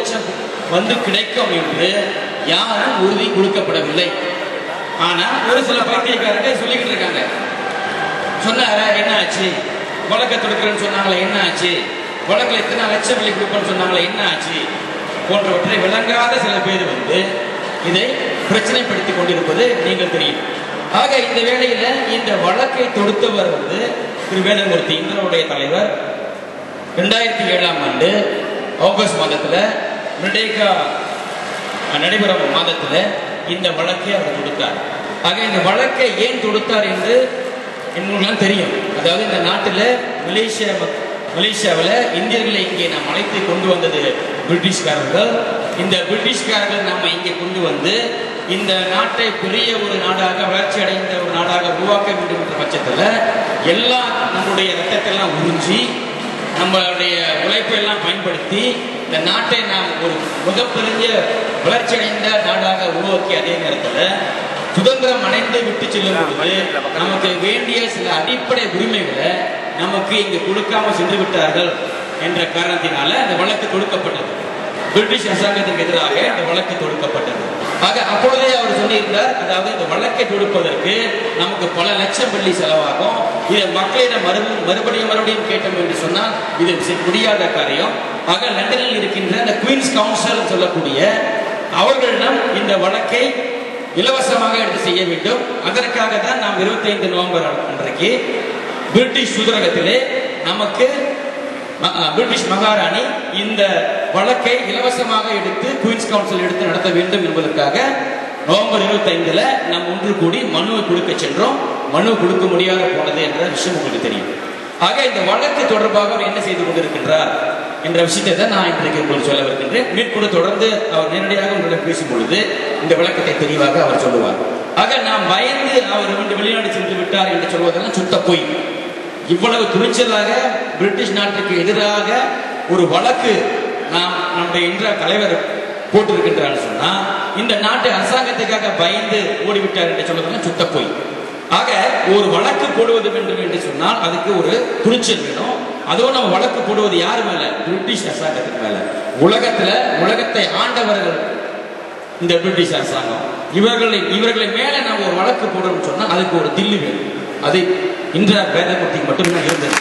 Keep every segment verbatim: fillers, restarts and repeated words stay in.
லட்சம் வந்து கிடைக்கும் என்று யாரும் உறுதி கொடுக்கப்படவில்லை. ஆனா ஒரு சில பைத்தியக்காரங்க சொல்லிக்கிட்டு இருக்காங்க. சொன்னார என்ன ஆச்சு, வழக்கை தொடுக்கிறேன்னு சொன்னாங்களே என்ன ஆச்சு, வழக்கில் எத்தனை லட்சம் வெள்ளி கொடுப்பேன்னு சொன்னாங்களே என்ன ஆச்சு போன்றவற்றை விளங்காத சில பேர் வந்து இதை பிரச்சனைப்படுத்திக் கொண்டிருப்பது நீங்கள் தெரியும். ஆக இந்த வேளையில இந்த வழக்கை தொடுத்தவர் வந்து திரு வேதமூர்த்தி, இந்திரனுடைய தலைவர், இரண்டாயிரத்தி ஏழாம் ஆண்டு ஆகஸ்ட் மாதத்துல மிர்டேகா நடைபெறும் மாதத்துல இந்த வழக்கை அவர் தொடுத்தார். ஆக இந்த வழக்கை ஏன் தொடுத்தார் என்று என்னெல்லாம் தெரியும். அதாவது இந்த நாட்டில் மலேசியா மலேசியாவில் இந்தியர்களை இங்கே நாம் அழைத்து கொண்டு வந்தது பிரிட்டிஷ்காரர்கள். இந்த பிரிட்டிஷ்காரர்கள் நாம் இங்கே கொண்டு வந்து இந்த நாட்டை பெரிய ஒரு நாடாக, வளர்ச்சி அடைந்த ஒரு நாடாக உருவாக்க வேண்டும் என்ற பட்சத்தில் எல்லா நம்முடைய ரத்தத்தெல்லாம் உறிஞ்சி நம்மளுடைய உழைப்பெல்லாம் பயன்படுத்தி இந்த நாட்டை நாம் ஒரு மிகப்பெரிய வளர்ச்சி அடைந்த நாடாக உருவாக்கிய அதே நேரத்தில் சுதந்திரம் அடைந்து விட்டு செல்லும் பொழுது நமக்கு வேண்டிய சில அடிப்படை உரிமைகளை நமக்கு இங்கு கொடுக்காம சென்று விட்டார்கள் என்ற காரணத்தினால இந்த வழக்கு தொடுக்கப்பட்டது. பிரிட்டிஷ் அரசாங்கத்துக்கு எதிராக இந்த வழக்கு தொடுக்கப்பட்டது. ஆக அப்பொழுதே அவர் சொல்லியிருந்தார், அதாவது இந்த வழக்கை தொடுப்பதற்கு நமக்கு பல லட்சம் வெள்ளி செலவாகும், இதை மக்களிடம் மறு மறுபடியும் மறுபடியும் கேட்டோம் என்று சொன்னால் இது முடியாத காரியம். ஆக லண்டனில் இருக்கின்ற இந்த குயின்ஸ் கவுன்சில் சொல்லக்கூடிய அவர்களிடம் இந்த வழக்கை இலவசமாக எடுத்து செய்ய வேண்டும். அதற்காக தான் நாம் இருபத்தி ஐந்து நவம்பர் அன்றைக்கு பிரிட்டிஷ் தூதரகத்திலே நமக்கு பிரிட்டிஷ் மகாராணி இந்த வழக்கை இலவசமாக எடுத்து குயின்ஸ் கவுன்சில் எடுத்து நடத்த வேண்டும் என்பதற்காக நவம்பர் இருபத்தி ஐந்துல நாம் ஒன்று கூடி மனுவை கொடுக்க சென்றோம். மனு கொடுக்க முடியாத போனது என்ற விஷயம் உங்களுக்கு தெரியும். ஆக இந்த வழக்கு தொடர்பாக அவர் என்ன செய்து கொண்டிருக்கின்றார் என்ற விஷயத்தை தான் நான் இன்றைக்கு உங்களுக்கு சொல்ல வருகின்றேன். மேற்கொண்டு தொடர்ந்து அவர் நேரடியாக உங்களிடம் பேசும் பொழுது இந்த விளக்கத்தை தெளிவாக அவர் சொல்லுவார். ஆக நாம் பயந்து அவர் வந்து வெளிநாடு சென்று விட்டார் என்று சொல்வதெல்லாம் சுத்த பொய். இவ்வளவு துணிச்சலாக பிரிட்டிஷ் நாட்டுக்கு எதிராக ஒரு வழக்கு நாம் நம்முடைய இந்திரா தலைவர் போட்டிருக்கின்றார் சொன்னா இந்த நாட்டு அரசாங்கத்துக்காக பயந்து ஓடிவிட்டார் என்று சொல்வதெல்லாம் சுத்த பொய். ஆக ஒரு வழக்கு போடுவது வேண்டும் என்று சொன்னால் அதுக்கு ஒரு துணிச்சல் வேணும். அதுவும் நம்ம வழக்கு போடுவது யாரு மேல? பிரிட்டிஷ் அரசாங்கத்துக்கு மேல. உலகத்துல உலகத்தை ஆண்டவர்கள் இந்த பிரிட்டிஷ் அரசாங்கம். இவர்களை இவர்களை மேல நம்ம ஒரு வழக்கு போடணும்னு சொன்னா அதுக்கு ஒரு தில்லு வேணும். அது இந்திரா வேதமூர்த்திக்கு மட்டும்தான் இருந்தது.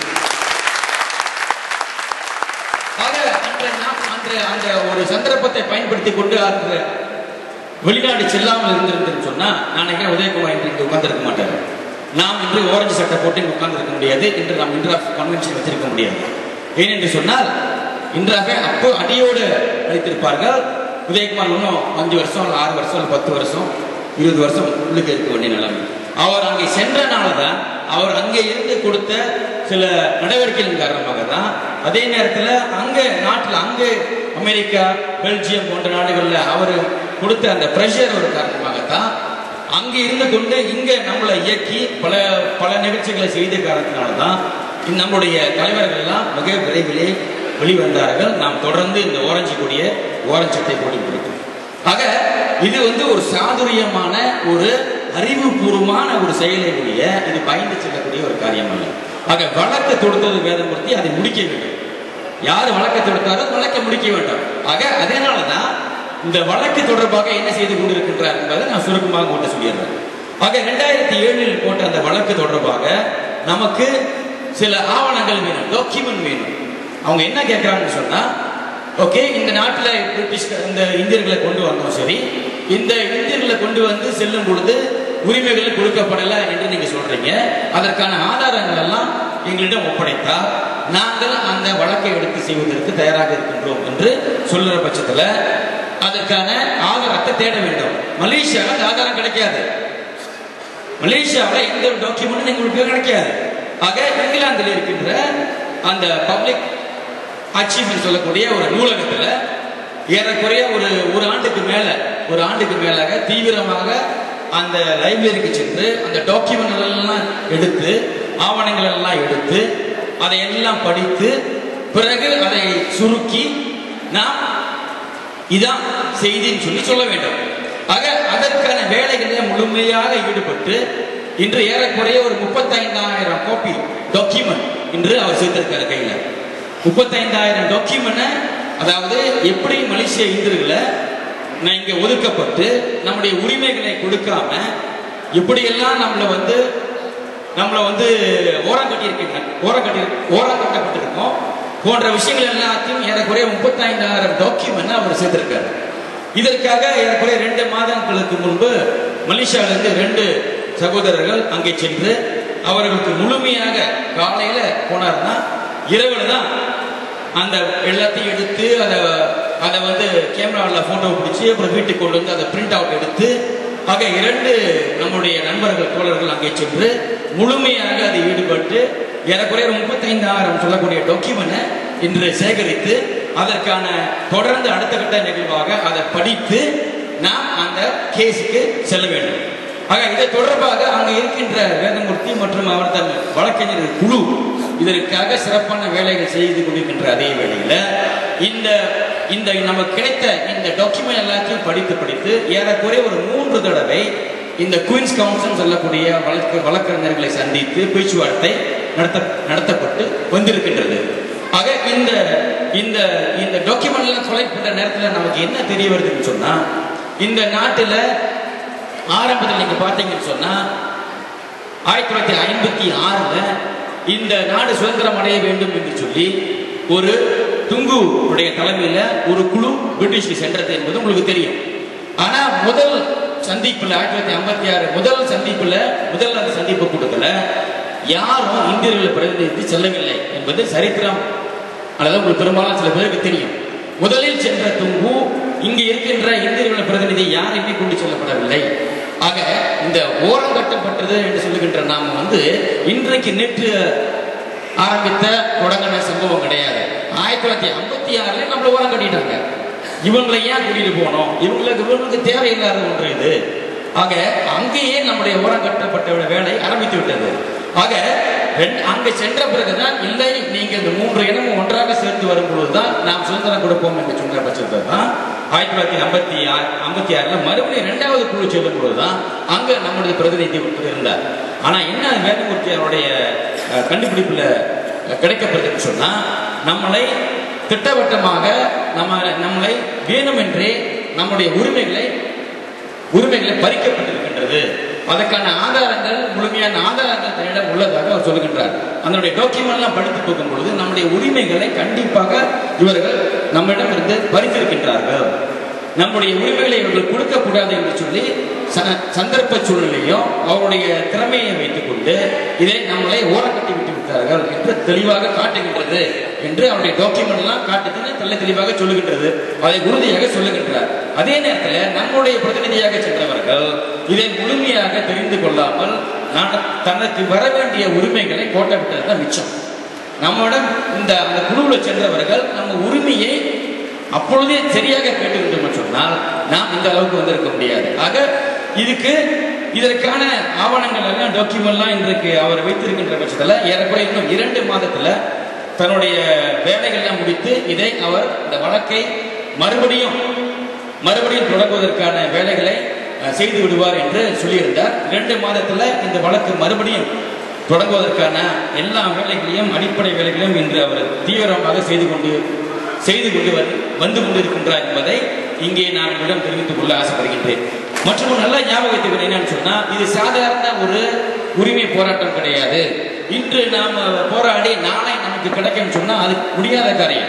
ஆக அன்று அந்த ஒரு சந்தர்ப்பத்தை பயன்படுத்தி கொண்டு அந்த வெளிநாடு செல்லாமல் இருந்திருந்தேன்னு சொன்னா நான் உதயகுமார் இன்று உட்கார்ந்திருக்க மாட்டார். நாம் இன்று ஓரஞ்சு சட்டை போட்டு உட்கார்ந்திருக்க முடியாது. இன்று நாம் இந்திரா கன்வென்ஷன் வச்சிருக்க முடியாது. ஏனென்று சொன்னால் இன்றாக அப்போ அடியோடு அளித்திருப்பார்கள். உதயகுமார் இன்னும் அஞ்சு வருஷம் ஆறு வருஷம் பத்து வருஷம் இருபது வருஷம் உள்ளுக்கு இருக்க வேண்டிய நிலைமை. அவர் அங்கே சென்றனாலதான், அவர் அங்கே இருந்து கொடுத்த சில நடவடிக்கைகளின் காரணமாக தான், அதே நேரத்தில் அங்கே நாட்டில் அங்கே அமெரிக்கா பெல்ஜியம் போன்ற நாடுகளில் அவர் கொடுத்த அந்த பிரஷர் ஒரு காரணமாகத்தான் அங்கே இருந்து கொண்டு இங்கே நம்மளை இயக்கி பல பல நிகழ்ச்சிகளை செய்த காரணத்தினால்தான் நம்முடைய தலைவர்கள் எல்லாம் மிக விரைவிலே வெளிவந்தார்கள். நாம் தொடர்ந்து இந்த ஓரஞ்சு கூடிய ஓரஞ்சு சட்டை போட்டுக்கொண்டிருக்கிறோம். ஆக இது வந்து ஒரு சாதுரியமான ஒரு அறிவுபூர்வமான ஒரு செயலை உடைய, இது பயந்து செல்லக்கூடிய ஒரு காரியம் அல்ல. ஆக வழக்கு தொடுத்தது வேதமூர்த்தி, அதை முடிக்க வேண்டும். யார் வழக்கை தொடுத்தாரோ வழக்கை முடிக்க வேண்டும். ஆக அதனாலதான் இந்த வழக்கு தொடர்பாக என்ன செய்து கொண்டிருக்கின்றார் என்பதை நான் சுருக்கமாக கொண்டு சொல்லிடுறேன். ஆக இரண்டாயிரத்தி ஏழில் போட்ட அந்த வழக்கு தொடர்பாக நமக்கு சில ஆவணங்கள் வேணும், டாக்குமெண்ட் வேணும். அவங்க என்ன கேட்கிறாங்கன்னு சொன்னா, ஓகே இந்த நாட்டில் பிரிட்டிஷ் இந்த இந்தியர்களை கொண்டு வந்தோம், சரி, இந்த இந்தியர்களை கொண்டு வந்து செல்லும் பொழுது உரிமைகள் கொடுக்கப்படலை என்று நீங்க சொல்றீங்க, அதற்கான ஆதாரங்கள் எல்லாம் எங்களிடம் ஒப்படைத்தா நாங்கள் அந்த வழக்கை எடுத்து செய்வதற்கு தயாராக இருக்கின்றோம் என்று சொல்லுற பட்சத்தில் அதற்கான ஆதாரத்தை தேட வேண்டும். மலேசியாவில் அந்த ஆதாரம் கிடைக்காது. மலேசியாவில் எந்த ஒரு டாக்குமெண்ட் எங்களுக்கு கிடைக்காது. ஆக இங்கிலாந்தில் இருக்கின்ற அந்த பப்ளிக் அச்சீவ்மெண்ட் சொல்லக்கூடிய ஒரு நூலகத்தில் ஏறக்குறைய ஒரு ஒரு ஆண்டுக்கு மேல ஒரு ஆண்டுக்கு மேலாக தீவிரமாக அந்த லைப்ரரிக்கு சென்று அந்த டாக்குமெண்ட் எல்லாம் எடுத்து ஆவணங்கள் எல்லாம் எடுத்து அதை எல்லாம் படித்து பிறகு அதை சுருக்கி நாம் இதான் செய்தின்னு சொல்லி சொல்ல வேண்டும். ஆக அதற்கான வேலைகளில் முழுமையாக ஈடுபட்டு இன்று ஏறக்குறைய ஒரு முப்பத்தைந்தாயிரம் காப்பி டாக்குமெண்ட் இன்று அவர் சேர்த்திருக்காரு கையில். முப்பத்தைந்தாயிரம் டாக்குமெண்ட் அதாவது எப்படி மலேசிய இந்தியர்களை நான் இங்க ஒதுக்கப்பட்டு நம்முடைய உரிமைகளை கொடுக்காம எப்படியெல்லாம் நம்மளை வந்து நம்மளை வந்து ஓரம் கட்டியிருக்கீங்க ஓரம் கட்டி ஓரம் கட்டப்பட்டிருக்கோம் போன்ற விஷயங்கள் எல்லாத்தையும் ஏறக்குறைய முப்பத்தி ஐந்தாயிரம் டாக்குமெண்ட் அவர் சேர்த்திருக்காரு. இதற்காக ஏறக்குறைய ரெண்டு மாதங்களுக்கு முன்பு மலேசியாவிலிருந்து ரெண்டு சகோதரர்கள் அங்கே சென்று அவர்களுக்கு முழுமையாக காலையில போனார்னா இரவுல தான் அந்த எல்லாத்தையும் எடுத்து அதை அதை வந்து கேமராவில் போட்டோ பிடிச்சி அப்புறம் வீட்டுக்கு கொண்டு வந்து அதை பிரிண்ட் அவுட் எடுத்து ஆக இரண்டு நம்முடைய நண்பர்கள் தோழர்கள் அங்கே சென்று முழுமையாக அதை ஈடுபட்டு ஏறக்குறைய முப்பத்தி ஐந்தாயிரம் சொல்லக்கூடிய டாக்குமெண்ட் இன்று சேகரித்து அதற்கான தொடர்ந்து அடுத்த கட்ட நிகழ்வாக அதை படித்து நாம் அந்த கேஸுக்கு செல்ல வேண்டும். ஆக இதை தொடர்பாக அங்கு இருக்கின்ற வேதமூர்த்தி மற்றும் அவர் தன் வழக்கறிஞர் குழு இதற்காக சிறப்பான வேலைகள் செய்து கொண்டிருக்கின்ற அதே வேளையில் இந்த இந்த நமக்கு கிடைத்த இந்த டாக்குமெண்ட் எல்லாத்தையும் படித்து படித்து ஏறக்குறைய ஒரு மூன்று தடவை இந்த குயின்ஸ் கவுன்சில் சொல்லக்கூடிய வழக்கு வழக்கறிஞர்களை சந்தித்து பேச்சுவார்த்தை நடத்த நடத்தப்பட்டு வந்திருக்கின்றது. ஆக இந்த இந்த இந்த டாக்குமெண்ட் எல்லாம் கொலெக்ட் பண்ற நேரத்தில் நமக்கு என்ன தெரிய வருதுன்னு சொன்னா இந்த நாட்டில் ஆரம்பத்தில் நீங்க பார்த்தீங்கன்னு சொன்னா ஆயிரத்தி தொள்ளாயிரத்தி ஐம்பத்தி ஆறுல இந்த நாடு சுதந்திரம் அடைய வேண்டும் என்று சொல்லி ஒரு துங்கு உடைய தலைமையில ஒரு குழு பிரிட்டிஷ்க்கு சென்றது என்பது உங்களுக்கு தெரியும். ஆனா முதல் சந்திப்புல ஆயிரத்தி தொள்ளாயிரத்தி ஐம்பத்தி ஆறு முதல் சந்திப்புல முதல் அந்த சந்திப்பு கூட்டத்தில் யாரும் இந்தியர்களை பிரதிநிதித்து செல்லவில்லை என்பது சரித்திரம் அல்லது உங்களுக்கு பெரும்பாலும் சில பேருக்கு தெரியும். முதலில் சென்ற துங்கு இங்கு இருக்கின்ற இந்தியர்களை பிரதிநிதி யாருமே கொண்டு செல்லப்படவில்லை. ஆக இந்த ஓரம் கட்டப்பட்டது என்று சொல்லுகின்ற நாம வந்து இன்றைக்கு நேற்று ஆரம்பித்த தொடங்கின சம்பவம் கிடையாது. ஆயிரத்தி தொள்ளாயிரத்தி ஐம்பத்தி ஆறுல நம்மள ஓரம் கட்டிட்டாங்க. இவங்களை ஏன் கூட்டிட்டு போனோம்? இவங்களுக்கு இவங்களுக்கு தேவையில்லாத ஒன்று இது. ஆக அங்கேயே நம்முடைய ஓரம் கட்டப்பட்ட வேலை ஆரம்பித்து விட்டது. ஆக அங்க சென்ற பிறகுதான் இல்லை நீங்க இந்த மூன்று இனமும் ஒன்றாக சேர்ந்து வரும் பொழுதுதான் நாம் சுதந்திரம் கொடுப்போம் என்று சொன்ன பட்சத்தில் தான் ஆயிரத்தி தொள்ளாயிரத்தி ஐம்பத்தி ஆறு ஐம்பத்தி ஆறுல மறுபடியும் இரண்டாவது குழு செல்லும் பொழுதுதான் அங்க நம்முடைய பிரதிநிதி இருந்தார். ஆனா என்ன வேதமூர்த்தி அவருடைய கண்டுபிடிப்புல கிடைக்கப்படுதுன்னு சொன்னா நம்மளை திட்டவட்டமாக நம்ம நம்மளை வேணுமென்றே நம்முடைய உரிமைகளை உரிமைகளை பறிக்கப்பட்டிருக்கின்றது. அதற்கான ஆதாரங்கள் முழுமையான ஆதாரங்கள் தன்னிடம் உள்ளதாக அவர் சொல்லுகின்றார். அதனுடைய டாக்குமெண்ட் எல்லாம் படித்து பார்க்கும் பொழுது நம்முடைய உரிமைகளை கண்டிப்பாக இவர்கள் நம்மிடம் இருந்து பறித்திருக்கின்றார்கள். நம்முடைய உரிமைகளை இவர்கள் கொடுக்க கூடாது என்று சொல்லி சந்தர்ப்ப சூழ்நிலையும் அவருடைய திறமையை வைத்துக் கொண்டு இதை நம்மளை ஓரக்கட்டி விட்டு விட்டார்கள் என்று தெளிவாக காட்டுகின்றது என்று அவருடைய டாக்குமெண்ட் எல்லாம் காட்டுதுன்னு தெல்ல தெளிவாக சொல்லுகின்றது. அதை உறுதியாக சொல்லுகின்றார். அதே நேரத்தில் நம்முடைய பிரதிநிதியாக சென்றவர்கள் இதை முழுமையாக தெரிந்து கொள்ளாமல் தனக்கு வர வேண்டிய உரிமைகளை கோட்டை விட்டது தான் மிச்சம். நம்மிடம் இந்த அந்த குழுவில் சென்றவர்கள் நம்ம உரிமையை அப்பொழுதே சரியாக கேட்டுக்கிட்டோம் சொன்னால் நாம் இந்த அளவுக்கு வந்திருக்க முடியாது. ஆக இதுக்கு இதற்கான ஆவணங்கள் எல்லாம் டாக்குமெண்ட்லாம் இன்றைக்கு அவர் வைத்திருக்கின்ற பட்சத்தில் ஏறக்குறைய இன்னும் இரண்டு மாதத்துல தன்னுடைய வேலைகள்லாம் முடித்து இதை அவர் இந்த வழக்கை மறுபடியும் மறுபடியும் தொடங்குவதற்கான வேலைகளை செய்து விடுவார் என்று சொல்லியிருந்தார். இரண்டு மாதத்துல இந்த வழக்கு மறுபடியும் தொடங்குவதற்கான எல்லா வேலைகளையும் அடிப்படை வேலைகளையும் இன்று அவர் தீவிரமாக செய்து கொண்டு செய்து கொண்டு வந்து கொண்டிருக்கின்றார் என்பதை இங்கே நான் உங்களிடம் தெரிவித்துக் கொள்ள ஆசைப்படுகின்றேன். மற்றும் நல்ல ஞாபகத்துக்கு என்னன்னு சொன்னா இது சாதாரண ஒரு உரிமை போராட்டம் கிடையாது. இன்று நாம் போராடி நாளை நமக்கு கிடைக்கும் சொன்னா அது முடியாத காரியம்.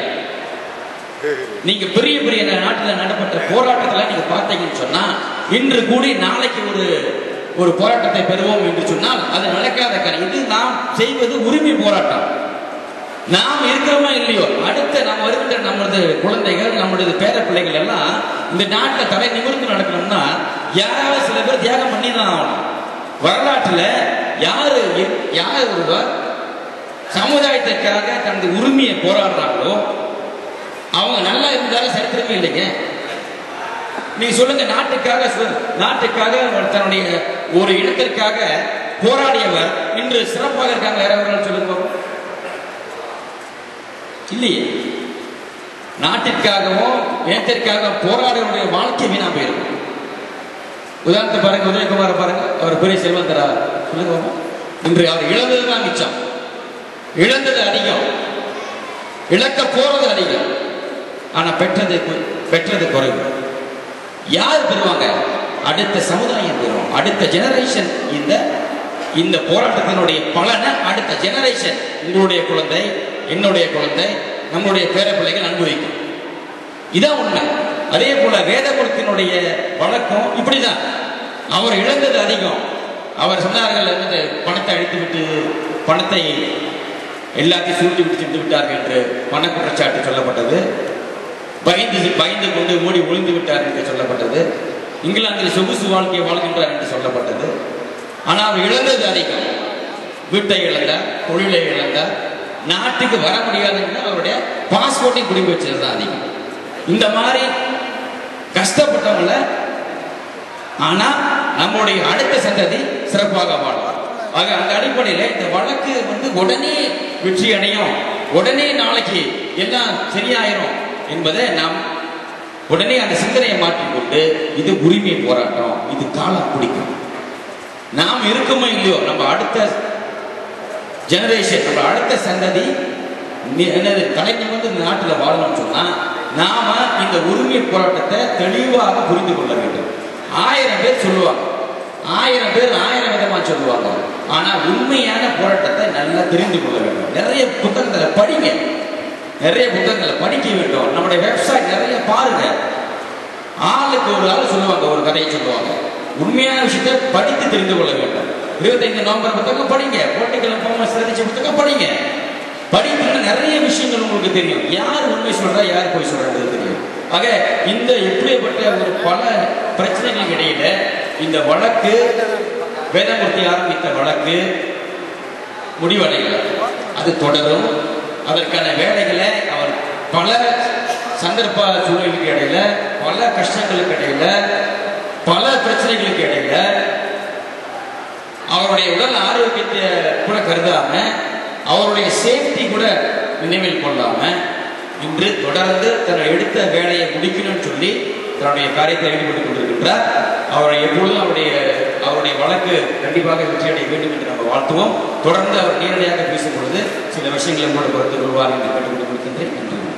நீங்க பெரிய பெரிய நாட்டில் நடப்பட்ட போராட்டத்தில் நீங்க பார்த்தீங்கன்னு சொன்னா இன்று கூடி நாளைக்கு ஒரு ஒரு போராட்டத்தை பெறுவோம் என்று சொன்னால் அது நடக்காத காரியம். இது நாம் செய்வது உரிமை போராட்டம். நாம் இருக்கிறோமா இல்லையோ அடுத்த நாம் வருகின்ற நமது குழந்தைகள் நம்முடைய பேர பிள்ளைகள் எல்லாம் இந்த நாட்டில் தலை நிமிர்ந்து நடக்கணும்னா யாராவது சில பேர் தியாகம் பண்ணி தான் ஆகணும். வரலாற்றில் யாரு யார் ஒருவர் சமுதாயத்திற்காக தனது உரிமையை போராடுறாங்களோ அவங்க நல்லா இருந்தாலும் சரித்திரமே இல்லைங்க. நீங்க சொல்லுங்க, நாட்டுக்காக நாட்டுக்காக தன்னுடைய ஒரு இடத்திற்காக போராடியவர் இன்று சிறப்பாக இருக்காங்க யாராவது சொல்லுங்க இல்லையே. நாட்டிற்காகவும் நேரத்திற்காக போராடுவடைய வாழ்க்கை வீணா போயிருக்கும். உதாரணத்தை பாருங்க, உதயகுமார பாருங்க, அவர் பெரிய செல்வந்தரா சொல்லுங்க. இன்று அவர் இழந்ததுதான் மிச்சம், இழந்தது அதிகம், இழக்க போறது அதிகம். ஆனா பெற்றது பெற்றது குறைவு. யார் பெறுவாங்க? அடுத்த சமுதாயம் பெறும், அடுத்த ஜெனரேஷன். இந்த இந்த போராட்டத்தினுடைய பலனை அடுத்த ஜெனரேஷன், உங்களுடைய குழந்தை, என்னுடைய குழந்தை, நம்மளுடைய பேர பிள்ளைகள் அனுபவிக்கும். இதான் உண்மை. அதே போல வேதகுலத்தினுடைய வழக்கம் இப்படிதான். அவர் இழந்தது அதிகம். அவர் சொன்னார்கள், வந்து பணத்தை அழித்து விட்டு பணத்தை எல்லாத்தையும் சுருட்டி விட்டு சென்று விட்டார்கள் என்று பண குற்றச்சாட்டு சொல்லப்பட்டது. பயந்து பயந்து கொண்டு ஓடி ஒளிந்து விட்டார் என்று சொல்லப்பட்டது. இங்கிலாந்தில் சொகுசு வாழ்க்கையை வாழ்கின்றார் என்று சொல்லப்பட்டது. ஆனால் அவர் இழந்தது அதிகம். வீட்டை இழந்தார், தொழிலை இழந்தார், நாட்டுக்கு வர முடியாது என்று அவருடைய பாஸ்போர்ட்டையும் குடிப்பு வச்சது தான் அதிகம். இந்த மாதிரி கஷ்டப்பட்டவங்கள ஆனா நம்முடைய அடுத்த சந்ததி சிறப்பாக வாழ்வார். ஆக அந்த அடிப்படையில் இந்த வழக்கு வந்து உடனே வெற்றி அடையும், உடனே நாளைக்கு எல்லாம் சரியாயிரும் என்பதை நாம் உடனே அந்த சிந்தனையை மாற்றிக்கொண்டு, இது உரிமை போராட்டம், இது காலம் பிடிக்கும். நாம் இருக்குமோ இல்லையோ, நம்ம அடுத்த ஜெனரேஷன், நம்ம அடுத்த சந்ததி என்னது கலைஞர் வந்து இந்த நாட்டில் வாழணும்னு சொன்னா நாம இந்த உரிமை போராட்டத்தை தெளிவாக புரிந்து கொள்ள வேண்டும். ஆயிரம் பேர் சொல்லுவாங்க, ஆயிரம் பேர் ஆயிரம் விதமா சொல்லுவாங்க. ஆனா உண்மையான போராட்டத்தை நல்லா தெரிந்து கொள்ள வேண்டும். நிறைய புத்தகங்களை படிங்க, நிறைய புத்தகங்களை படிக்க வேண்டும். நம்முடைய வெப்சைட் நிறைய பாருங்க. ஆளுக்கு ஒரு ஆள் சொல்லுவாங்க, ஒரு கதையை சொல்லுவாங்க. உண்மையான விஷயத்தை படித்து தெரிந்து கொள்ள வேண்டும். இருபத்தைந்து நவம்பர் புத்தகம் படிங்க, போட்டிகளை போக சிறதிச்ச புத்தகம் படிங்க. படிப்புல நிறைய விஷயங்கள் உங்களுக்கு தெரியும். யார் உண்மை சொல்றா, யார் போய் சொல்றது தெரியும். ஆக இந்த எப்படிப்பட்ட ஒரு பல பிரச்சனைகளுக்கு இடையில இந்த வழக்கு, வேதமூர்த்தி ஆரம்பித்த வழக்கு முடிவடையல, அது தொடரும். அதற்கான வேலைகளை அவர் பல சந்தர்ப்ப சூழ்நிலைக்கு இடையில, பல கஷ்டங்களுக்கு இடையில, பல பிரச்சனைகளுக்கு இடையில அவருடைய உடல் ஆரோக்கியத்தை கூட கருதாம, அவருடைய சேஃப்டி கூட நினைவில் கொள்ளாம இன்று தொடர்ந்து தன்னை எடுத்த வேலையை முடிக்கணும்னு சொல்லி தன்னுடைய காரியத்தை ஈடுபட்டுக் கொண்டிருக்கின்றார். அவரை எப்பொழுதும் அவருடைய அவருடைய வழக்கு கண்டிப்பாக வெற்றியடைய வேண்டும் என்று நம்ம வாழ்த்துவோம். தொடர்ந்து அவர் நேரடியாக பேசும் பொழுது சில விஷயங்களை கூட பொறுத்து கொள்வார் என்று கேட்டுக்கொண்டு கொடுக்கின்றேன். நன்றி.